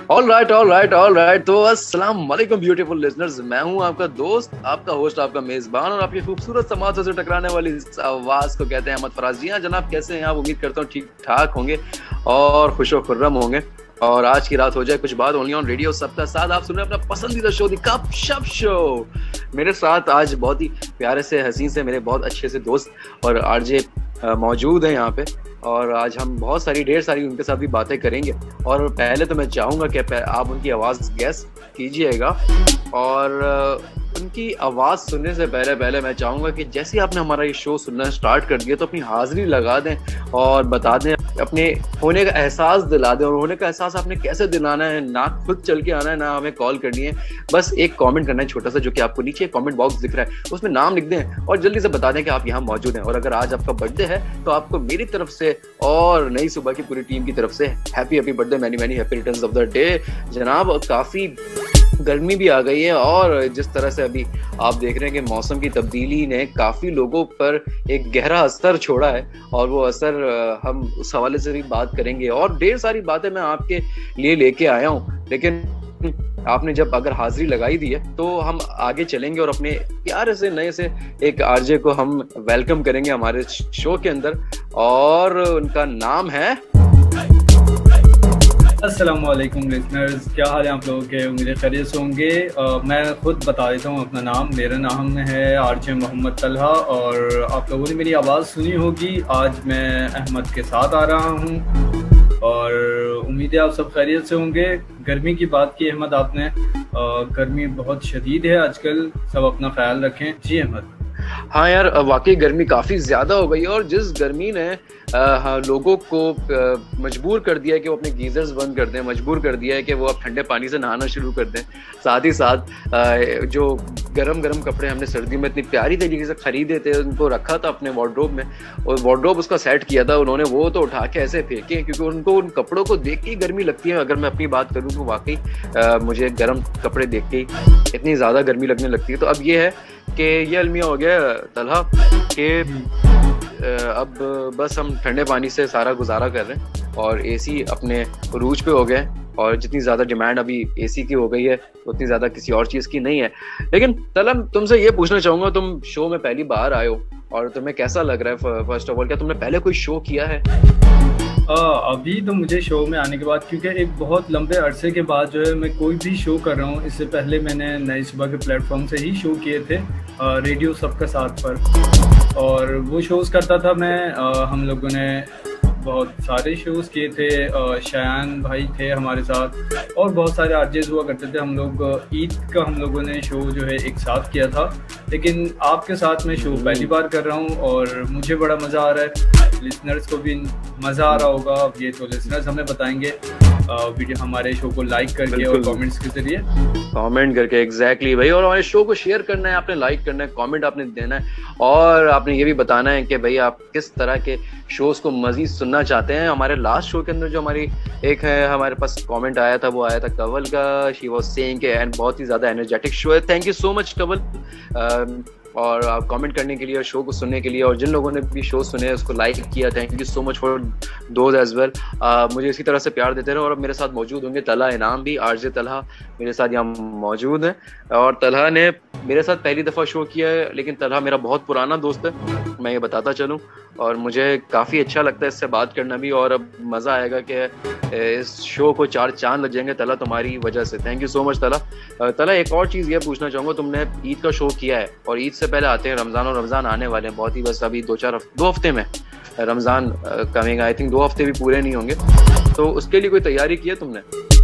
All right. तो अस्सलाम वालेकुम ब्यूटीफुल लिसनर्स, मैं हूं आपका दोस्त, आपका होस्ट, आपका मेजबान और आपकी खूबसूरत समाज से टकराने वाली इस आवाज को कहते हैं अहमद फराज। जी हाँ जनाब, कैसे हैं आप? उम्मीद करता हूँ ठीक ठाक होंगे और खुशो खुर्रम होंगे। और आज की रात हो जाए कुछ बात ओनली ऑन रेडियो सबका साथ। आप सुन रहे हैं अपना पसंदीदा शो दी गपशप शो। मेरे साथ आज बहुत ही प्यारे से हसीन से मेरे बहुत अच्छे से दोस्त और आरजे मौजूद हैं यहाँ पे, और आज हम ढेर सारी उनके साथ भी बातें करेंगे। और पहले तो मैं चाहूँगा कि आप उनकी आवाज़ गेस कीजिएगा, और उनकी आवाज़ सुनने से पहले मैं चाहूँगा कि जैसे आपने हमारा ये शो सुनना स्टार्ट कर दिया तो अपनी हाज़िरी लगा दें और बता दें, अपने होने का एहसास दिला दें। और होने का एहसास आपने कैसे दिलाना है, ना खुद चल के आना है, ना हमें कॉल करनी है, बस एक कमेंट करना है छोटा सा, जो कि आपको नीचे कमेंट बॉक्स दिख रहा है, उसमें नाम लिख दें और जल्दी से बता दें कि आप यहाँ मौजूद हैं। और अगर आज आपका बर्थडे है तो आपको मेरी तरफ से और नई सुबह की पूरी टीम की तरफ से happy birthday, many happy returns of the day. जनाब काफ़ी गर्मी भी आ गई है, और जिस तरह से अभी आप देख रहे हैं कि मौसम की तब्दीली ने काफ़ी लोगों पर एक गहरा असर छोड़ा है, और वो असर हम उस हवाले से भी बात करेंगे। और ढेर सारी बातें मैं आपके लिए लेके आया हूँ, लेकिन आपने जब अगर हाजिरी लगाई दी है तो हम आगे चलेंगे और अपने प्यारे से नए से एक आरजे को हम वेलकम करेंगे हमारे शो के अंदर, और उनका नाम है। अस्सलामुअलैकुम लिसनर्स, क्या हाल है आप लोगों के? उम्मीद खैरियत से होंगे। मैं खुद बता देता हूँ अपना नाम। मेरा नाम है आरजे मोहम्मद तलहा, और आप लोगों ने मेरी आवाज़ सुनी होगी। आज मैं अहमद के साथ आ रहा हूँ और उम्मीद है आप सब खैरियत से होंगे। गर्मी की बात की अहमद आपने, गर्मी बहुत शदीद है आजकल, सब अपना ख्याल रखें। जी अहमद। हाँ यार, वाकई गर्मी काफ़ी ज़्यादा हो गई है, और जिस गर्मी ने लोगों को मजबूर कर दिया है कि वो अपने गीजर्स बंद कर दें, मजबूर कर दिया है कि वो अब ठंडे पानी से नहाना शुरू कर दें। साथ ही साथ जो गरम कपड़े हमने सर्दियों में इतनी प्यारी तरीके से ख़रीदे थे, उनको रखा था अपने वार्डरोब में, और वार्डरोब उसका सेट किया था उन्होंने, वो तो उठा के ऐसे फेंके क्योंकि उनको उन कपड़ों को देख के ही गर्मी लगती है। अगर मैं अपनी बात करूँ तो वाकई मुझे गर्म कपड़े देख के ही इतनी ज़्यादा गर्मी लगने लगती है। तो अब ये है कि ये अलमिया हो गया तलहा कि अब बस हम ठंडे पानी से सारा गुजारा कर रहे हैं, और एसी अपने उरूज पे हो गए, और जितनी ज़्यादा डिमांड अभी एसी की हो गई है उतनी ज़्यादा किसी और चीज़ की नहीं है। लेकिन तलहा, तुमसे ये पूछना चाहूँगा, तुम शो में पहली बार आए हो और तुम्हें कैसा लग रहा है? फर्स्ट ऑफ ऑल, क्या तुमने पहले कोई शो किया है? अभी तो मुझे शो में आने के बाद, क्योंकि एक बहुत लंबे अरसे के बाद जो है मैं कोई भी शो कर रहा हूँ। इससे पहले मैंने नई सुबह के प्लेटफॉर्म से ही शो किए थे, रेडियो सबका साथ पर, और वो शोज़ करता था मैं। हम लोगों ने बहुत सारे शोज़ किए थे, शायान भाई थे हमारे साथ, और बहुत सारे आरजेज हुआ करते थे। हम लोग ईद का हम लोगों ने शो जो है एक साथ किया था, लेकिन आपके साथ मैं शो पहली बार कर रहा हूँ और मुझे बड़ा मज़ा आ रहा है। लिसनर्स को भी मज़ा आ रहा होगा, अब ये तो लिसनर्स हमें बताएंगे वीडियो हमारे शो को लाइक करके और कमेंट्स के जरिए। कमेंट करके, एग्जैक्टली भाई, और हमारे शो को शेयर करना है, आपने लाइक करना है, कमेंट आपने देना है, और आपने ये भी बताना है कि भाई आप किस तरह के शोज़ को मज़ीद सुनना चाहते हैं। हमारे लास्ट शो के अंदर जो हमारी एक है, हमारे पास कमेंट आया था, वो आया था कवल का। शी वाज सेइंग के एंड बहुत ही ज़्यादा एनर्जेटिक शो है। Thank you so much Kawal, और आप कमेंट करने के लिए और शो को सुनने के लिए, और जिन लोगों ने भी शो सुने उसको लाइक किया, thank you so much for those as well. मुझे इसी तरह से प्यार देते रहे। और अब मेरे साथ मौजूद होंगे तलहा इनाम भी, आरजे तलहा मेरे साथ यहाँ मौजूद हैं, और तलहा ने मेरे साथ पहली दफ़ा शो किया है, लेकिन तलहा मेरा बहुत पुराना दोस्त है, मैं ये बताता चलूँ, और मुझे काफ़ी अच्छा लगता है इससे बात करना भी, और अब मज़ा आएगा कि इस शो को 4 चांद लग जाएंगे तलहा तुम्हारी वजह से। Thank you so much Talha. Talha, एक और चीज़ ये पूछना चाहूँगा, तुमने ईद का शो किया है, और ईद से पहले आते हैं रमज़ान, और रमज़ान आने वाले हैं बहुत ही, बस अभी 2 हफ्ते में रमज़ान कमिंग, आई थिंक 2 हफ्ते भी पूरे नहीं होंगे, तो उसके लिए कोई तैयारी की है तुमने?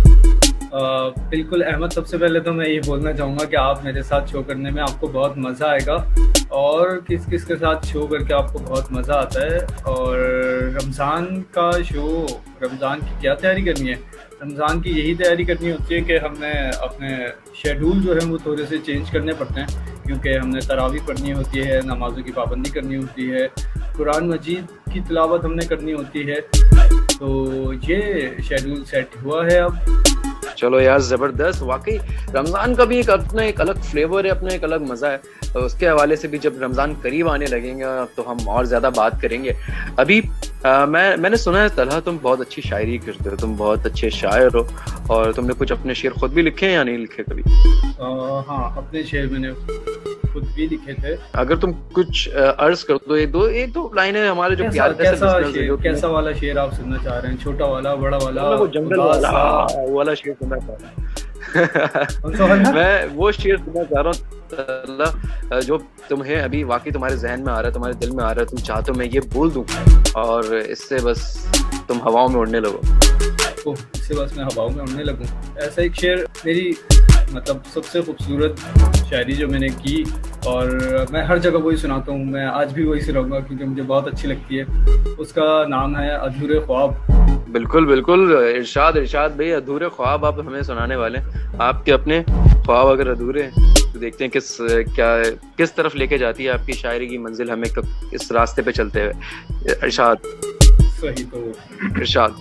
बिल्कुल अहमद, सबसे पहले तो मैं ये बोलना चाहूँगा कि आप मेरे साथ शो करने में आपको बहुत मज़ा आएगा, और किस किस के साथ शो करके आपको बहुत मज़ा आता है। और रमज़ान का शो, रमज़ान की क्या तैयारी करनी है? रमज़ान की यही तैयारी करनी होती है कि हमने अपने शेड्यूल जो है वो थोड़े से चेंज करने पड़ते हैं, क्योंकि हमने तरावी पढ़नी होती है, नमाज़ों की पाबंदी करनी होती है, कुरान मजीद की तिलावत हमने करनी होती है, तो ये शेड्यूल सेट हुआ है अब। चलो यार, ज़बरदस्त। वाकई रमज़ान का भी अपना एक अलग फ्लेवर है, अपना एक अलग मज़ा है। तो उसके हवाले से भी जब रमज़ान करीब आने लगेंगे तो हम और ज़्यादा बात करेंगे। अभी मैंने सुना है तलहा तुम बहुत अच्छी शायरी करते हो, तुम बहुत अच्छे शायर हो, और तुमने कुछ अपने शेर खुद भी लिखे हैं या नहीं लिखे कभी? हाँ, अपने शेर मैंने खुद भी लिखे थे। अगर तुम कुछ अर्ज कर दो, एक दो लाइनें हमारे जो प्यारे कैसा वाला शेर आप सुनना चाह रहे हैं? छोटा वाला, बड़ा वाला, वो जंगल वाला, वो वाला शेर सुनना चाह रहा हूँ। मैं वो शेर सुनना चाह रहा हूँ जो तुम्हें अभी वाकई तुम्हारे जहन में आ रहा है, तुम्हारे दिल में आ रहा है, तुम चाहते हो मैं ये बोल दूं और इससे बस तुम हवाओं में उड़ने लगो। इससे बस मैं हवाओं में उड़ने लगूं। ऐसा एक शेर मेरी मतलब सबसे खूबसूरत शायरी जो मैंने की, और मैं हर जगह वही सुनाता हूँ, मैं आज भी वही सुनाऊंगा क्योंकि मुझे बहुत अच्छी लगती है। उसका नाम है अधूरे ख्वाब। बिल्कुल बिल्कुल, इरशाद भाई, अधूरे ख्वाब आप हमें सुनाने वाले हैं। आपके अपने ख्वाब अगर अधूरे हैं तो देखते हैं किस तरफ लेके जाती है आपकी शायरी की मंजिल हमें इस रास्ते पे चलते हुए। इरशाद सही, तो इरशाद।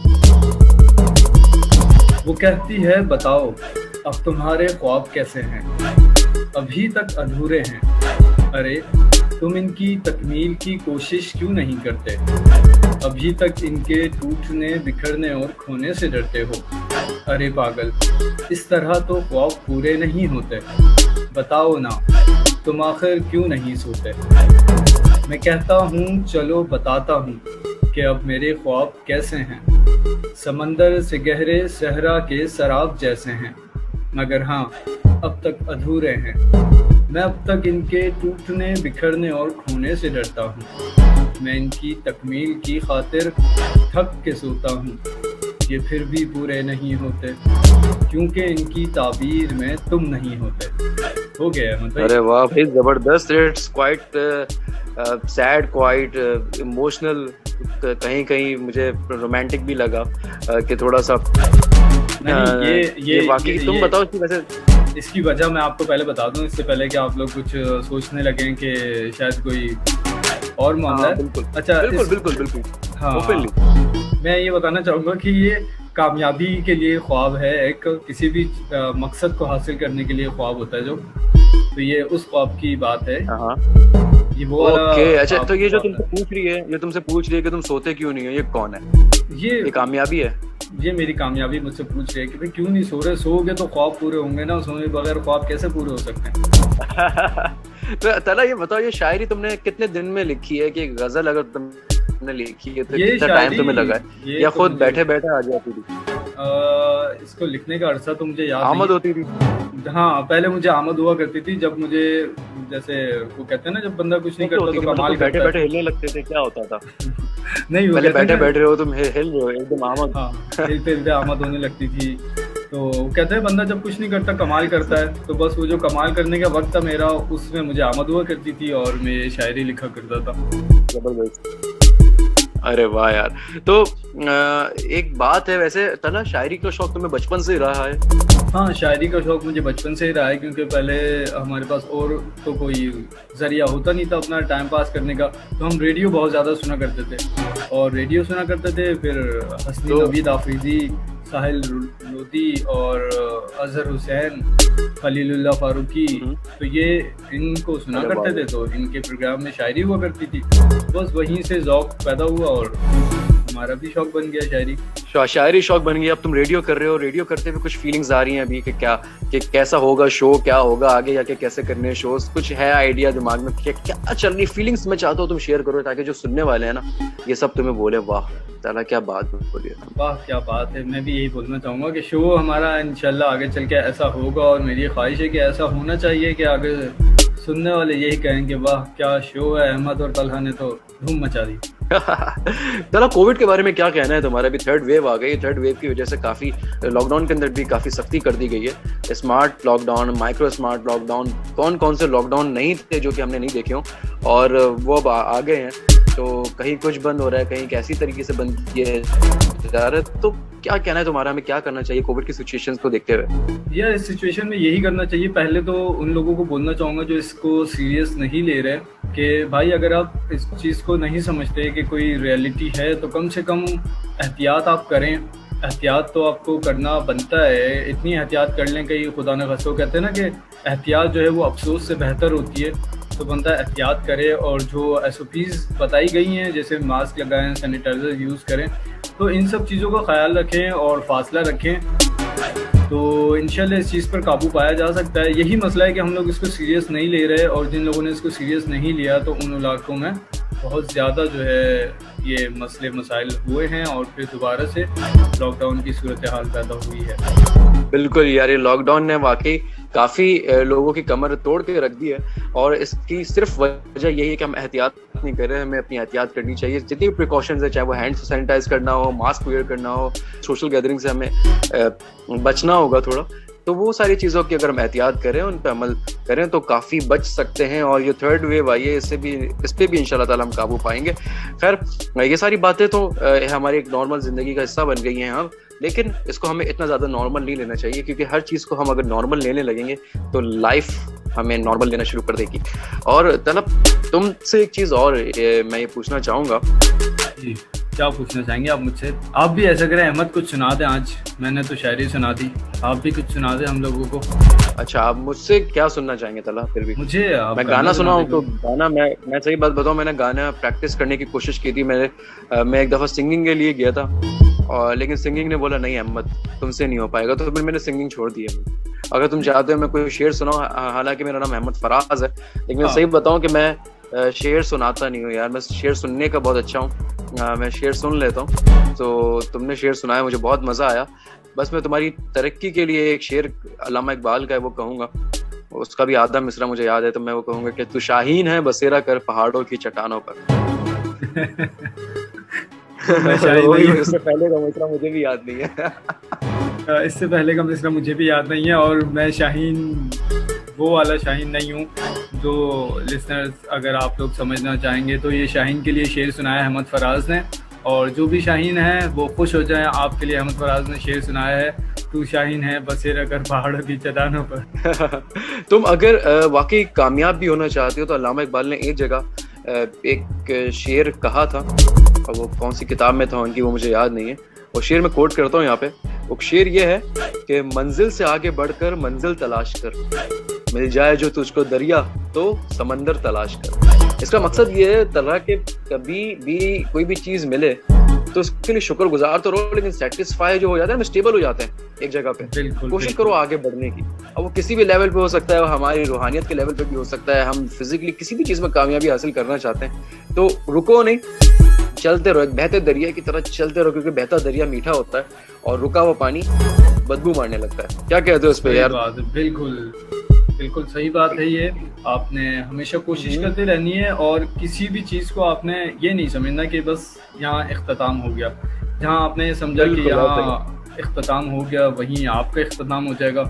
वो कहती है बताओ अब तुम्हारे ख्वाब कैसे हैं, अभी तक अधूरे हैं, अरे तुम इनकी तकमील की कोशिश क्यों नहीं करते, अभी तक इनके टूटने बिखरने और खोने से डरते हो, अरे पागल इस तरह तो ख्वाब पूरे नहीं होते, बताओ ना तुम आखिर क्यों नहीं सोते। मैं कहता हूँ चलो बताता हूँ कि अब मेरे ख्वाब कैसे हैं, समंदर से गहरे सहरा के शराब जैसे हैं, मगर हाँ अब तक अधूरे हैं, मैं अब तक इनके टूटने बिखरने और खोने से डरता हूँ, मैं इनकी तकमील की खातिर थक के सोता हूँ, ये फिर भी पूरे नहीं होते क्योंकि इनकी ताबीर में तुम नहीं होते। हो गया मतलब। अरे वाह भाई, जबरदस्त। It's quite sad, quite emotional, कहीं कहीं मुझे रोमांटिक भी लगा कि थोड़ा सा ये वाकई। तुम बताओ कि वैसे इसकी वजह मैं आपको पहले बता दूं, इससे पहले कि आप लोग कुछ सोचने लगे कि शायद कोई और मामला है। बिल्कुल। अच्छा, बिल्कुल। हाँ, मैं ये बताना चाहूँगा कि ये कामयाबी के लिए ख्वाब है, एक किसी भी मकसद को हासिल करने के लिए ख्वाब होता है जो, तो ये उस ख्वाब की बात है। ये वो अच्छा, तो ये जो तुमसे पूछ रही है कि तुम सोते क्यों नहीं हो, ये कौन है? ये कामयाबी है। ये मेरी कामयाबी मुझसे पूछ रही है कि भाई क्यों नहीं सो रहे, सोओगे तो ख्वाब पूरे होंगे ना, सोने बगैर ख्वाब कैसे पूरे हो सकते हैं। तो तला ये बताओ, ये शायरी तुमने कितने दिन में लिखी है कि गजल अगर तुमने लिखी है तो कितना टाइम तुम्हें लगा है, या खुद बैठे बैठे आ जाती थी? इसको लिखने का अरसा तो मुझे याद आमद होती थी। हाँ, पहले मुझे आमद हुआ करती थी जब मुझे, जैसे वो कहते हैं ना जब बंदा कुछ नहीं करता तो कमाल करता है। बैठे बैठे हिलने लगते थे, क्या होता था? नहीं, पहले बैठे बैठ रहे हो तुम, हिल रहे हो एकदम आमद। हाँ, हिलते आमद होने लगती थी। तो कहते हैं बंदा जब कुछ नहीं करता कमाल करता है, तो बस वो जो कमाल करने का वक्त था मेरा, उसमें मुझे आमद हुआ करती थी और मैं ये शायरी लिखा करता था। जबरदस्त। अरे वाह यार। तो एक बात है वैसे तना, शायरी का शौक तुम्हें बचपन से ही रहा है? हाँ, शायरी का शौक मुझे बचपन से ही रहा है क्योंकि पहले हमारे पास और तो कोई जरिया होता नहीं था अपना टाइम पास करने का, तो हम रेडियो बहुत ज़्यादा सुना करते थे और रेडियो सुना करते थे। फिर हसनी नवीद आफरीदी, साहिल लोधी और अजहर हुसैन, खलीलुल्लाह फारूकी, तो ये इनको सुना करते थे, तो इनके प्रोग्राम में शायरी हुआ करती थी। बस वहीं से ज़ौक़ पैदा हुआ और हमारा भी शौक बन गया शायरी। शायरी शौक बन गया। अब तुम रेडियो कर रहे हो, रेडियो करते हुए कुछ फीलिंग्स आ रही हैं अभी कि कैसा होगा शो, क्या होगा आगे जाके, कैसे करने हैं शोज, कुछ है आइडिया दिमाग में क्या चल रही फीलिंग्स? मैं चाहता हूँ तुम शेयर करो ताकि जो सुनने वाले हैं ना ये सब तुम्हें बोले वाह ताला क्या बात बोली, वाह क्या बात है। मैं भी यही बोलना चाहूँगा कि शो हमारा इंशाल्लाह आगे चल के ऐसा होगा और मेरी ख्वाहिश है कि ऐसा होना चाहिए कि आगे सुनने वाले यही कहेंगे वाह क्या शो है, अहमद और तलहा ने तो धूम मचा दी। चलो, कोविड के बारे में क्या कहना है तुम्हारा? अभी थर्ड वेव आ गई, थर्ड वेव की वजह से काफी लॉकडाउन के अंदर भी काफी सख्ती कर दी गई है। Smart lockdown, micro smart lockdown, कौन से लॉकडाउन नहीं थे जो कि हमने नहीं देखे हों और वो अब आ गए हैं। तो कहीं कुछ बंद हो रहा है, कहीं कैसी तरीके से बंद किया जा रहा है, तो क्या कहना है तुम्हारा? हमें क्या करना चाहिए कोविड की सिचुएशन को देखते हुए? यार इस सिचुएशन में यही करना चाहिए। पहले तो उन लोगों को बोलना चाहूँगा जो इसको सीरियस नहीं ले रहे कि भाई अगर आप इस चीज़ को नहीं समझते कि कोई रियलिटी है तो कम से कम एहतियात आप करें। एहतियात तो आपको करना बनता है, इतनी एहतियात कर लें कहीं खुदा न खास्ता। कहते हैं ना कि एहतियात जो है वो अफसोस से बेहतर होती है। तो बनता है एहतियात करें और जो SOPs बताई गई हैं जैसे मास्क लगाएं, सैनिटाइज़र यूज़ करें, तो इन सब चीज़ों का ख्याल रखें और फासला रखें, तो इंशाल्लाह इस चीज़ पर काबू पाया जा सकता है। यही मसला है कि हम लोग इसको सीरियस नहीं ले रहे, और जिन लोगों ने इसको सीरियस नहीं लिया तो उन इलाकों में बहुत ज़्यादा जो है ये मसले मसाइल हुए हैं और फिर दोबारा से लॉकडाउन की सूरत हाल पैदा हुई है। बिल्कुल यार, ये लॉकडाउन ने वाकई काफ़ी लोगों की कमर तोड़ के रख दी है, और इसकी सिर्फ वजह यही है कि हम एहतियात नहीं कर रहे हैं। हमें अपनी एहतियात करनी चाहिए, जितनी भी प्रिकॉशंस है, चाहे वो हैंड सैनिटाइज करना हो, मास्क वेयर करना हो, सोशल गैदरिंग से हमें बचना होगा थोड़ा, तो वो सारी चीज़ों की अगर हम एहतियात करें, उन पर अमल करें तो काफ़ी बच सकते हैं। और ये थर्ड वेव आई है, इस पर भी इंशाल्लाह ताला हम काबू पाएंगे। खैर, ये सारी बातें तो हमारी एक नॉर्मल ज़िंदगी का हिस्सा बन गई हैं अब, लेकिन इसको हमें इतना ज़्यादा नॉर्मल नहीं लेना चाहिए, क्योंकि हर चीज़ को हम अगर नॉर्मल लेने लगेंगे तो लाइफ हमें नॉर्मल लेना शुरू कर देगी। और तलब, तुमसे एक चीज़ और मैं ये पूछना चाहूँगा। जी, क्या पूछना चाहेंगे आप मुझसे? आप भी ऐसा करें अहमद, कुछ सुना दें। आज मैंने तो शायरी सुना दी, आप भी कुछ सुना दें हम लोगों को। अच्छा, आप मुझसे क्या सुनना चाहेंगे तला? फिर भी मुझे मैं गाना सुनाऊं तो गाना, मैं सही बात बताऊं, मैंने गाना प्रैक्टिस करने की कोशिश की थी। मैं एक दफ़ा सिंगिंग के लिए गया था, और लेकिन सिंगिंग ने बोला नहीं अहमद, तुमसे नहीं हो पाएगा, तो फिर मैंने सिंगिंग छोड़ दी है। अगर तुम चाहते हो मैं कोई शेर सुनाऊं, हालांकि मेरा नाम अहमद फराज है, लेकिन मैं सही बताऊं कि मैं शेर सुनाता नहीं हूँ यार। मैं शेर सुनने का बहुत अच्छा हूँ, मैं शेर सुन लेता हूँ। तो तुमने शेर सुनाया, मुझे बहुत मज़ा आया। बस मैं तुम्हारी तरक्की के लिए एक शेर अल्लामा इकबाल का है वो कहूँगा, उसका भी आधा मिसरा मुझे याद है, तो मैं वो कहूँगा कि तू शाहीन है बसेरा कर पहाड़ों की चट्टानों पर। इससे पहले का मिसरा मुझे भी याद नहीं है। इससे पहले का मिसरा मुझे भी याद नहीं है, और मैं शाहीन वो वाला शाहीन नहीं हूँ। जो लिसनर्स अगर आप लोग समझना चाहेंगे तो ये शाहीन के लिए शेर सुनाया अहमद फराज ने, और जो भी शाहीन है वो खुश हो जाएं, आपके लिए अहमद फराज ने शेर सुनाया है, तू शाहीन है बसेरा कर पहाड़ों की चट्टानों पर। तुम अगर वाकई कामयाब भी होना चाहते हो तो अल्लामा इकबाल ने एक जगह एक शेर कहा था, और वो कौन सी किताब में था उनकी वो मुझे याद नहीं है। वो शेर मैं कोट करता हूँ यहाँ पे। वो शेर ये है कि मंजिल से आगे बढ़कर मंजिल तलाश कर, मिल जाए जो तुझको दरिया तो समंदर तलाश कर। इसका मकसद ये है तरह के कभी भी कोई भी चीज़ मिले तो उसके लिए शुक्रगुजार तो रहो, लेकिन सेटिस्फाई जो हो जाता है ना, स्टेबल हो जाते हैं एक जगह पे। कोशिश करो आगे बढ़ने की। अब वो किसी भी लेवल पे हो सकता है, वो हमारी रूहानियत के लेवल पे भी हो सकता है, हम फिजिकली किसी भी चीज़ में कामयाबी हासिल करना चाहते हैं तो रुको नहीं, चलते रहो, एक बहते दरिया की तरह चलते रहो, क्योंकि बहता दरिया मीठा होता है और रुका हुआ पानी बदबू मारने लगता है। क्या कहते हो इस पे यार? बिल्कुल बिल्कुल सही बात है। ये आपने हमेशा कोशिश करते रहनी है, और किसी भी चीज़ को आपने ये नहीं समझना कि बस यहाँ इख्तिताम हो गया। जहाँ आपने समझा कि यहाँ इख्तिताम हो गया, वहीं आपका इख्तिताम हो जाएगा।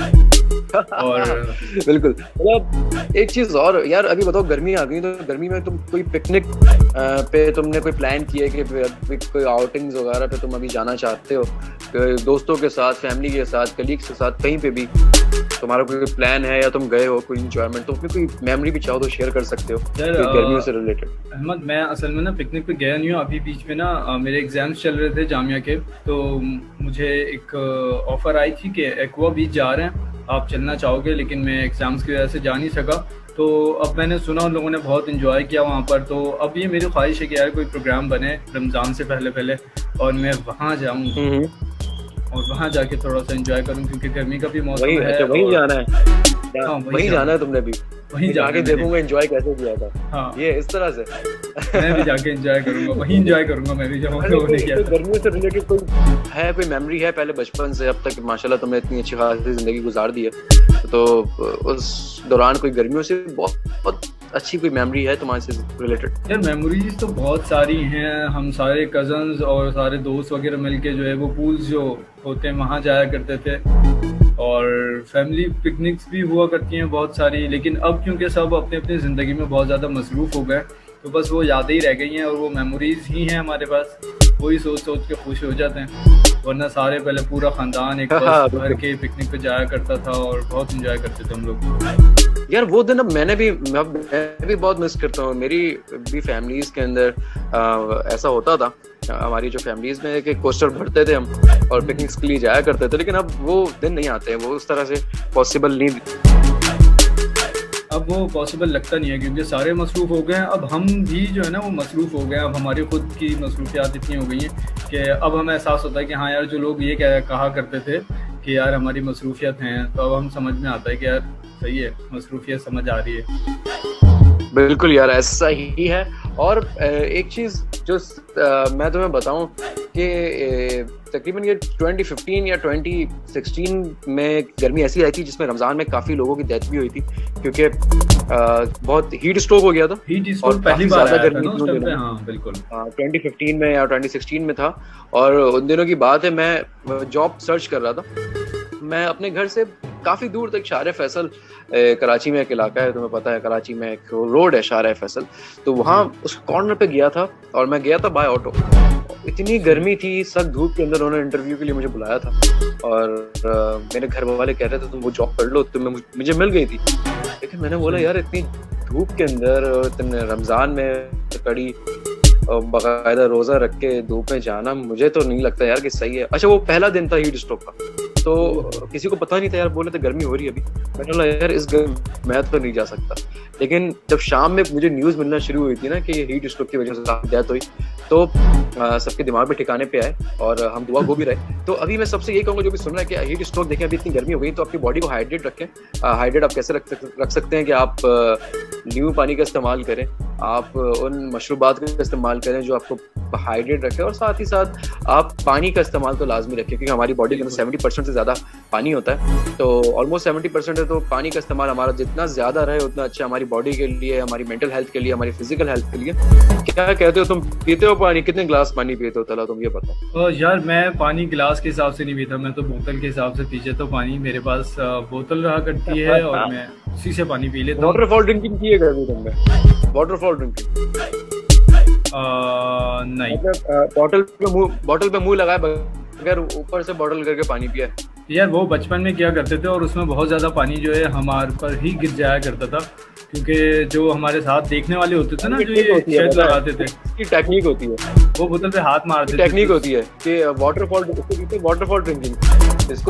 और बिल्कुल, मतलब एक चीज और यार, अभी बताओ गर्मी आ गई, तो गर्मी में तुम कोई पिकनिक पे तुमने कोई प्लान किया कि कोई आउटिंग्स वगैरह पे तुम अभी जाना चाहते हो, दोस्तों के साथ, फैमिली के साथ, कलीग्स के साथ, कहीं पे भी तुम्हारा कोई प्लान है या तुम गए हो कोई इंजॉयमेंट, तो उसमें कोई मेमोरी भी चाहो तो शेयर कर सकते हो गर्मियों से रिलेटेड। अहमद, मैं असल में ना पिकनिक पे गया नहीं हूँ अभी। बीच में ना मेरे एग्जाम्स चल रहे थे जामिया के, तो मुझे एक ऑफर आई थी कि एक्वा बीच जा रहे हैं, आप चलना चाहोगे, लेकिन मैं एग्जाम्स की वजह से जा नहीं सका। तो अब मैंने सुना उन लोगों ने बहुत एंजॉय किया वहाँ पर, तो अब ये मेरी ख्वाहिश है कि यार कोई प्रोग्राम बने रमज़ान से पहले और मैं वहाँ जाऊँ और वहाँ जाके थोड़ा सा एंजॉय करूँ, क्योंकि गर्मी का भी मौसम है। अच्छा, वहीं जाना है? हाँ, वहीं जाना है तुमने भी? वहीं जाके देखूंगा एंजॉय कैसे किया था। हाँ, ये इस तरह से मैं भी जाके एंजॉय करूंगा, वहीं एंजॉय करूंगा मैं भी जाऊंगा। गर्मियों से रिलेटेड कोई मेमोरी है पहले बचपन से अब तक? माशाल्लाह तुमने इतनी अच्छी खासी जिंदगी गुजार दी है, तो उस दौरान कोई गर्मियों से बहुत अच्छी कोई मेमोरी है तुम्हारे से रिलेटेड? यार मेमोरीज तो बहुत सारी हैं। हम सारे कजन्स और सारे दोस्त वगैरह मिलके जो है वो पूल्स जो होते हैं वहाँ जाया करते थे, और फैमिली पिकनिक्स भी हुआ करती हैं बहुत सारी। लेकिन अब क्योंकि सब अपनी अपनी ज़िंदगी में बहुत ज़्यादा मसरूफ़ हो गए, तो बस वो यादें ही रह गई हैं और वो मेमोरीज ही हैं हमारे पास, वही सोच सोच के खुश हो जाते हैं। वरना सारे पहले पूरा ख़ानदान एक बस भर के पिकनिक पे जाया करता था और बहुत इंजॉय करते थे हम लोग। यार वो दिन अब मैं भी बहुत मिस करता हूँ। मेरी भी फैमिलीज के अंदर ऐसा होता था, हमारी जो फैमिलीज में एक कोस्टर भरते थे हम और पिकनिक्स के लिए जाया करते थे, लेकिन अब वो दिन नहीं आते हैं, वो उस तरह से पॉसिबल नहीं। अब अब वो पॉसिबल लगता नहीं है, क्योंकि सारे मसरूफ़ हो गए हैं। अब हम भी जो है ना वो मसरूफ़ हो गए हैं। अब हमारी ख़ुद की मसरूफियात इतनी हो गई हैं कि अब हमें एहसास होता है कि हाँ यार, जो लोग ये कहा करते थे कि यार हमारी मसरूफियत हैं, तो अब हम समझ में आता है कि यार सही है, मसरूफियत समझ आ रही है। बिल्कुल यार, ऐसा ही है। और एक चीज़ जो मैं तुम्हें बताऊं कि तकरीबन ये 2015 या 2016 में गर्मी ऐसी आई थी जिसमें रमज़ान में काफ़ी लोगों की डेथ भी हुई थी, क्योंकि बहुत हीट स्ट्रोक हो गया था। हीट स्ट्रोक पहली बार आया था ना उस टाइम पे। हाँ बिल्कुल, 2015 में या 2016 में था। और उन दिनों की बात है, मैं जॉब सर्च कर रहा था। मैं अपने घर से काफ़ी दूर तक शार फैसल, कराची में एक इलाका है, तुम्हें पता है, कराची में एक रोड है शार फैसल, तो वहाँ उस कॉर्नर पे गया था और मैं गया था बाय ऑटो। इतनी गर्मी थी, सख्त धूप के अंदर उन्होंने इंटरव्यू के लिए मुझे बुलाया था और मेरे घर वाले कह रहे थे तुम वो जॉब कर लो, तो मुझे मिल गई थी। लेकिन मैंने बोला यार इतनी धूप के अंदर, इतने रमज़ान में कड़ी बाकायदा रोज़ा रख के धूप में जाना, मुझे तो नहीं लगता यार कि सही है। अच्छा, वो पहला दिन था हीट स्ट्रोक का, तो किसी को पता नहीं था यार, बोले थे गर्मी हो रही है अभी। मैंने बोला यार इस गर्मी मैं तो नहीं जा सकता। लेकिन जब शाम में मुझे न्यूज़ मिलना शुरू हुई थी ना कि हीट स्ट्रोक की वजह से डेथ हुई, तो सबके दिमाग में ठिकाने पे आए और हम दुआ गो भी रहे। तो अभी मैं सबसे यही कहूँगा जो भी सुन रहा है कि हीट स्ट्रोक देखें, अभी इतनी गर्मी हो गई तो अपनी बॉडी को हाइड्रेट रखें। हाइड्रेट आप कैसे रख सकते हैं कि आप नींबू पानी का इस्तेमाल करें, आप उन मशरूबात का इस्तेमाल करें जो आपको हाइड्रेट रखें, और साथ ही साथ आप पानी का इस्तेमाल तो लाजमी रखें, क्योंकि हमारी बॉडी के अंदर 70% से ज़्यादा पानी होता है। तो ऑलमोस्ट 70% है, तो पानी का इस्तेमाल हमारा जितना ज़्यादा रहे उतना अच्छा हमारी बॉडी के लिए, हमारी मेंटल हेल्थ के लिए, हमारी फिजिकल हेल्थ के लिए। क्या कहते हो तुम, पीते हो पानी? कितने गिलास पानी पीते हो तला, तुम ये बताओ। यार मैं पानी गिलास के हिसाब से नहीं पीता, मैं तो बोतल के हिसाब से पीछे। तो पानी मेरे पास बोतल रहा करती है और मैं उसी से पानी पी लेता हूँ। वाटरफॉल ड्रिंकिंग की है कभी तुमने? वाटरफॉल ड्रिंकिंग नहीं, बॉटल पे मुंह लगाए बगैर ऊपर से बॉटल करके पानी पिया? यार वो बचपन में किया करते थे और उसमें बहुत ज़्यादा पानी जो है हमारे पर ही गिर जाया करता था, क्योंकि जो हमारे साथ देखने वाले होते थे ना, जो ये शेड लगाते थे, इसकी टेक्निक होती है, वो बोतल पे हाथ मारते थे। टेक्निक होती है कि वाटरफॉल ड्रिंकिंग। इसको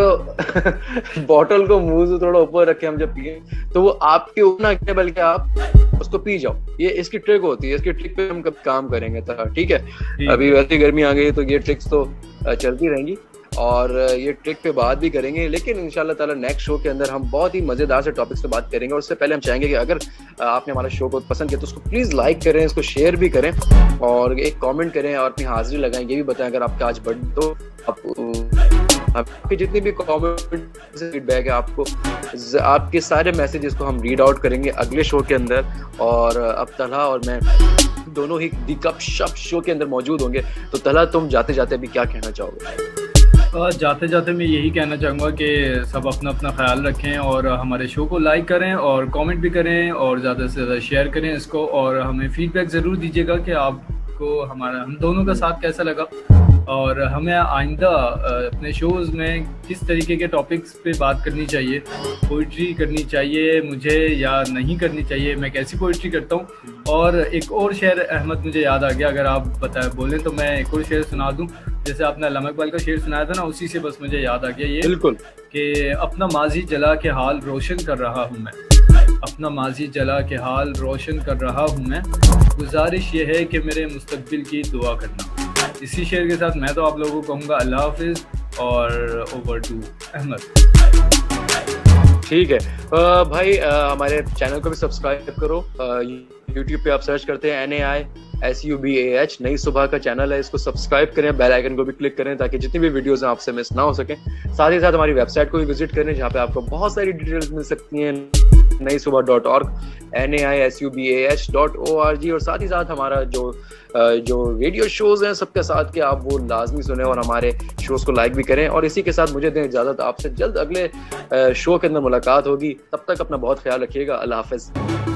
बॉटल को मुंह से थोड़ा ऊपर रखे हम जब पिए तो वो आपके ऊपर ना गिरे, बल्कि आप उसको पी जाओ। ये इसकी ट्रिक होती है, इसकी ट्रिक पे हम कब काम करेंगे, ठीक है। अभी वैसी गर्मी आ गई तो ये ट्रिक्स तो चलती रहेंगी और ये ट्रिक पे बात भी करेंगे, लेकिन इंशाल्लाह ताला नेक्स्ट शो के अंदर हम बहुत ही मज़ेदार से टॉपिक्स पे बात करेंगे। और उससे पहले हम चाहेंगे कि अगर आपने हमारा शो को पसंद किया तो उसको प्लीज़ लाइक करें, इसको शेयर भी करें और एक कमेंट करें और अपनी हाजिरी लगाएं। ये भी बताएं अगर आपका आज बर्थडे तो आपके जितने भी कमेंट फीडबैक है, आपके सारे मैसेजेस को हम रीड आउट करेंगे अगले शो के अंदर। और अब तलहा और मैं दोनों ही दी कप शप शो के अंदर मौजूद होंगे। तो तलहा, तुम जाते जाते अभी क्या कहना चाहोगे? जाते जाते मैं यही कहना चाहूँगा कि सब अपना अपना ख्याल रखें और हमारे शो को लाइक करें और कमेंट भी करें और ज़्यादा से ज़्यादा शेयर करें इसको, और हमें फीडबैक ज़रूर दीजिएगा कि आपको हम दोनों का साथ कैसा लगा और हमें आइंदा अपने शोज़ में किस तरीके के टॉपिक्स पे बात करनी चाहिए। पोइट्री करनी चाहिए मुझे या नहीं करनी चाहिए, मैं कैसी पोइट्री करता हूँ। और एक और शेर अहमद मुझे याद आ गया, अगर आप बोलें तो मैं एक और शेर सुना दूँ। जैसे आपने अल्लामा इकबाल का शेर सुनाया था ना, उसी से बस मुझे याद आ गया ये, बिल्कुल, कि अपना माजी जला के हाल रोशन कर रहा हूँ मैं, अपना माजी जला के हाल रोशन कर रहा हूँ मैं, गुजारिश ये है कि मेरे मुस्तकबिल की दुआ करना। इसी शेर के साथ मैं तो आप लोगों को कहूँगा अल्लाह हाफिज़ और ओवर टू अहमद। ठीक है भाई, हमारे चैनल को भी सब्सक्राइब करो। यूट्यूब पे आप सर्च करते हैं NAISUBAH, नई सुबह का चैनल है, इसको सब्सक्राइब करें, बेल आइकन को भी क्लिक करें ताकि जितनी भी वीडियोस हैं आपसे मिस ना हो सकें। साथ ही साथ हमारी वेबसाइट को भी विजिट करें जहाँ पे आपको बहुत सारी डिटेल्स मिल सकती हैं, naisubah.org, NAISUBAH.org। और साथ ही साथ हमारा जो रेडियो शोज़ हैं सबके साथ के आप वो लाजमी सुने और हमारे शोज़ को लाइक भी करें। और इसी के साथ मुझे दें इजाज़त, आपसे जल्द अगले शो के अंदर मुलाकात होगी। तब तक अपना बहुत ख्याल रखिएगा। अल्लाह हाफ़िज़।